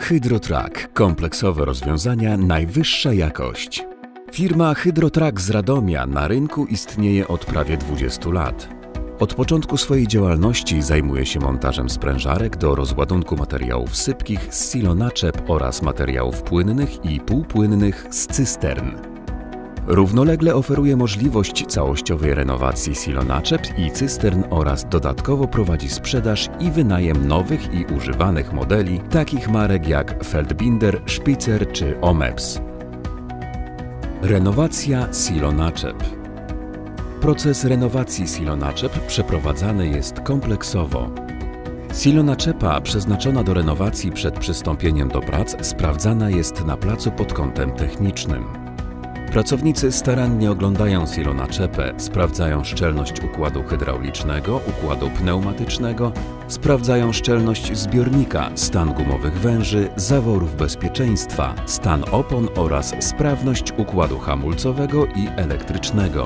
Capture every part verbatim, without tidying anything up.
Hydrotrack. Kompleksowe rozwiązania, najwyższa jakość. Firma Hydrotrack z Radomia na rynku istnieje od prawie dwudziestu lat. Od początku swojej działalności zajmuje się montażem sprężarek do rozładunku materiałów sypkich z silonaczep oraz materiałów płynnych i półpłynnych z cystern. Równolegle oferuje możliwość całościowej renowacji silonaczep i cystern oraz dodatkowo prowadzi sprzedaż i wynajem nowych i używanych modeli takich marek jak Feldbinder, Spitzer czy Omeps. Renowacja silonaczep. Proces renowacji silonaczep przeprowadzany jest kompleksowo. Silonaczepa przeznaczona do renowacji przed przystąpieniem do prac sprawdzana jest na placu pod kątem technicznym. Pracownicy starannie oglądają silonaczepę, sprawdzają szczelność układu hydraulicznego, układu pneumatycznego, sprawdzają szczelność zbiornika, stan gumowych węży, zaworów bezpieczeństwa, stan opon oraz sprawność układu hamulcowego i elektrycznego.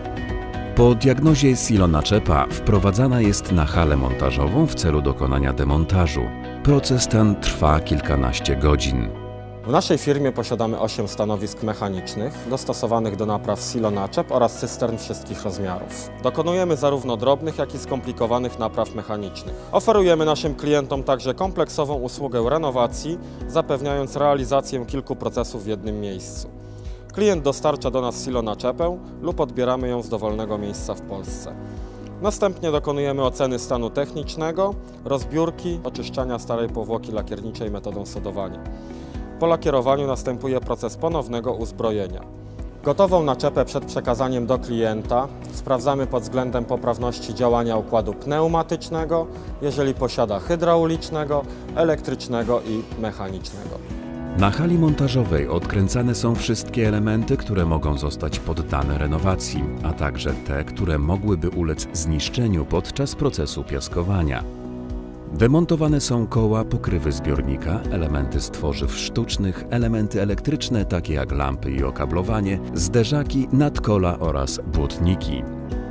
Po diagnozie silonaczepa wprowadzana jest na halę montażową w celu dokonania demontażu. Proces ten trwa kilkanaście godzin. W naszej firmie posiadamy osiem stanowisk mechanicznych dostosowanych do napraw silonaczep oraz cystern wszystkich rozmiarów. Dokonujemy zarówno drobnych, jak i skomplikowanych napraw mechanicznych. Oferujemy naszym klientom także kompleksową usługę renowacji, zapewniając realizację kilku procesów w jednym miejscu. Klient dostarcza do nas silonaczepę lub odbieramy ją z dowolnego miejsca w Polsce. Następnie dokonujemy oceny stanu technicznego, rozbiórki, oczyszczania starej powłoki lakierniczej metodą sodowania. Po lakierowaniu następuje proces ponownego uzbrojenia. Gotową naczepę przed przekazaniem do klienta sprawdzamy pod względem poprawności działania układu pneumatycznego, jeżeli posiada hydraulicznego, elektrycznego i mechanicznego. Na hali montażowej odkręcane są wszystkie elementy, które mogą zostać poddane renowacji, a także te, które mogłyby ulec zniszczeniu podczas procesu piaskowania. Demontowane są koła, pokrywy zbiornika, elementy z tworzyw sztucznych, elementy elektryczne takie jak lampy i okablowanie, zderzaki, nadkola oraz błotniki.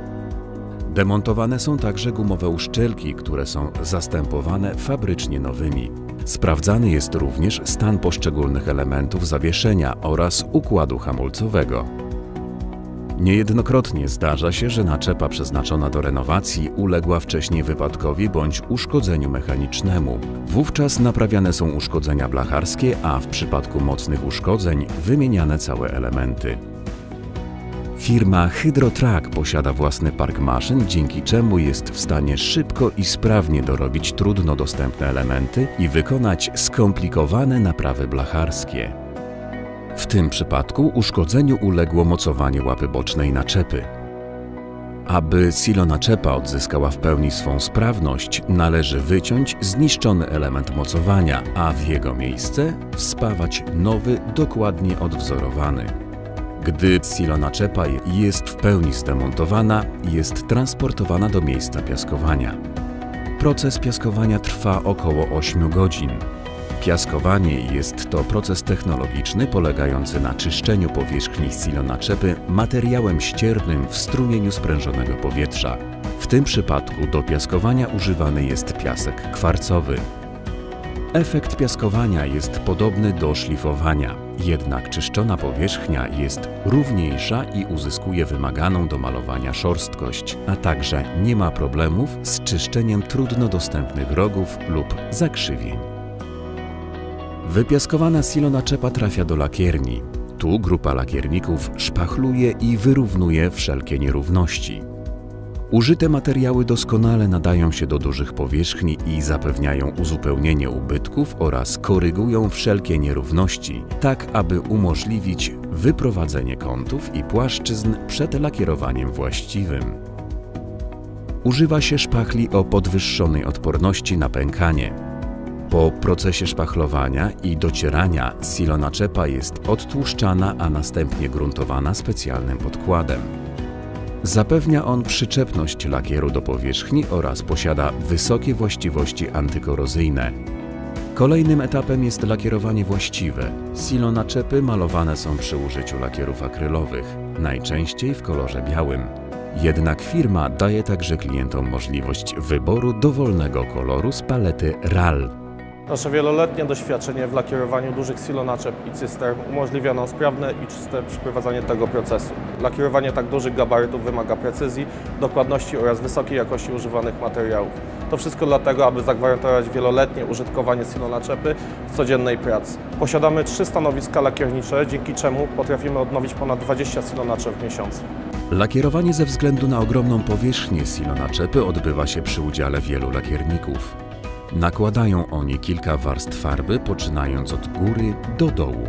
Demontowane są także gumowe uszczelki, które są zastępowane fabrycznie nowymi. Sprawdzany jest również stan poszczególnych elementów zawieszenia oraz układu hamulcowego. Niejednokrotnie zdarza się, że naczepa przeznaczona do renowacji uległa wcześniej wypadkowi bądź uszkodzeniu mechanicznemu. Wówczas naprawiane są uszkodzenia blacharskie, a w przypadku mocnych uszkodzeń wymieniane całe elementy. Firma Hydrotrack posiada własny park maszyn, dzięki czemu jest w stanie szybko i sprawnie dorobić trudno dostępne elementy i wykonać skomplikowane naprawy blacharskie. W tym przypadku uszkodzeniu uległo mocowanie łapy bocznej naczepy. Aby silonaczepa odzyskała w pełni swą sprawność, należy wyciąć zniszczony element mocowania, a w jego miejsce wspawać nowy, dokładnie odwzorowany. Gdy silonaczepa jest w pełni zdemontowana, jest transportowana do miejsca piaskowania. Proces piaskowania trwa około ośmiu godzin. Piaskowanie jest to proces technologiczny polegający na czyszczeniu powierzchni silonaczepy materiałem ściernym w strumieniu sprężonego powietrza. W tym przypadku do piaskowania używany jest piasek kwarcowy. Efekt piaskowania jest podobny do szlifowania, jednak czyszczona powierzchnia jest równiejsza i uzyskuje wymaganą do malowania szorstkość, a także nie ma problemów z czyszczeniem trudno dostępnych rogów lub zakrzywień. Wypiaskowana silonaczepa trafia do lakierni. Tu grupa lakierników szpachluje i wyrównuje wszelkie nierówności. Użyte materiały doskonale nadają się do dużych powierzchni i zapewniają uzupełnienie ubytków oraz korygują wszelkie nierówności, tak aby umożliwić wyprowadzenie kątów i płaszczyzn przed lakierowaniem właściwym. Używa się szpachli o podwyższonej odporności na pękanie. Po procesie szpachlowania i docierania silonaczepa jest odtłuszczana, a następnie gruntowana specjalnym podkładem. Zapewnia on przyczepność lakieru do powierzchni oraz posiada wysokie właściwości antykorozyjne. Kolejnym etapem jest lakierowanie właściwe. Silonaczepy malowane są przy użyciu lakierów akrylowych, najczęściej w kolorze białym. Jednak firma daje także klientom możliwość wyboru dowolnego koloru z palety R A L. Nasze wieloletnie doświadczenie w lakierowaniu dużych silonaczep i cystern umożliwia nam sprawne i czyste przeprowadzanie tego procesu. Lakierowanie tak dużych gabarytów wymaga precyzji, dokładności oraz wysokiej jakości używanych materiałów. To wszystko dlatego, aby zagwarantować wieloletnie użytkowanie silonaczepy w codziennej pracy. Posiadamy trzy stanowiska lakiernicze, dzięki czemu potrafimy odnowić ponad dwadzieścia silonaczep w miesiącu. Lakierowanie ze względu na ogromną powierzchnię silonaczepy odbywa się przy udziale wielu lakierników. Nakładają oni kilka warstw farby, poczynając od góry do dołu.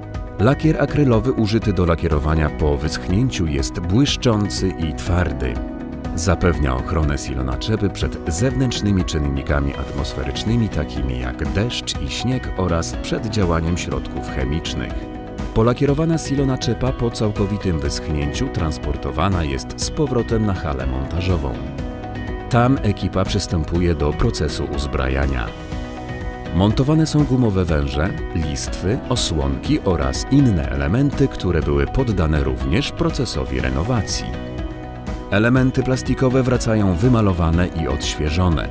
Lakier akrylowy użyty do lakierowania po wyschnięciu jest błyszczący i twardy. Zapewnia ochronę silonaczepy przed zewnętrznymi czynnikami atmosferycznymi, takimi jak deszcz i śnieg, oraz przed działaniem środków chemicznych. Polakierowana silonaczepa po całkowitym wyschnięciu transportowana jest z powrotem na halę montażową. Tam ekipa przystępuje do procesu uzbrajania. Montowane są gumowe węże, listwy, osłonki oraz inne elementy, które były poddane również procesowi renowacji. Elementy plastikowe wracają wymalowane i odświeżone.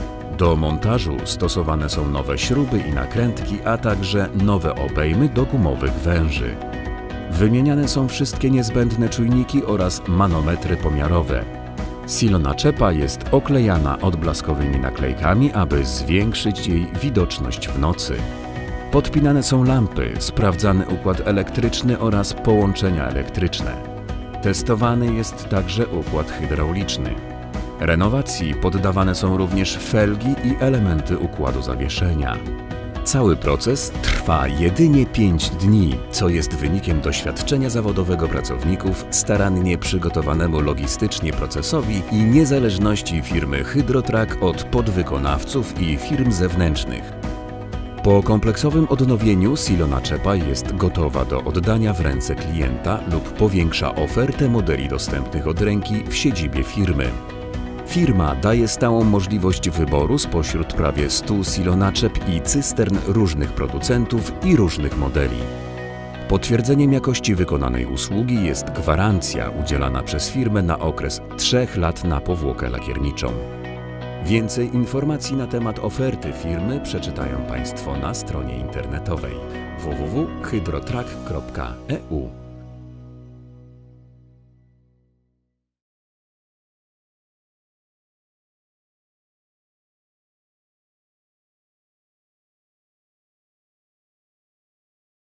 Do montażu stosowane są nowe śruby i nakrętki, a także nowe obejmy do gumowych węży. Wymieniane są wszystkie niezbędne czujniki oraz manometry pomiarowe. Silonaczepa jest oklejana odblaskowymi naklejkami, aby zwiększyć jej widoczność w nocy. Podpinane są lampy, sprawdzany układ elektryczny oraz połączenia elektryczne. Testowany jest także układ hydrauliczny. Renowacji poddawane są również felgi i elementy układu zawieszenia. Cały proces trwa jedynie pięć dni, co jest wynikiem doświadczenia zawodowego pracowników, starannie przygotowanemu logistycznie procesowi i niezależności firmy Hydrotrack od podwykonawców i firm zewnętrznych. Po kompleksowym odnowieniu silonaczepa jest gotowa do oddania w ręce klienta lub powiększa ofertę modeli dostępnych od ręki w siedzibie firmy. Firma daje stałą możliwość wyboru spośród prawie stu silonaczep i cystern różnych producentów i różnych modeli. Potwierdzeniem jakości wykonanej usługi jest gwarancja udzielana przez firmę na okres trzech lat na powłokę lakierniczą. Więcej informacji na temat oferty firmy przeczytają Państwo na stronie internetowej w w w kropka hydrotrack kropka e u.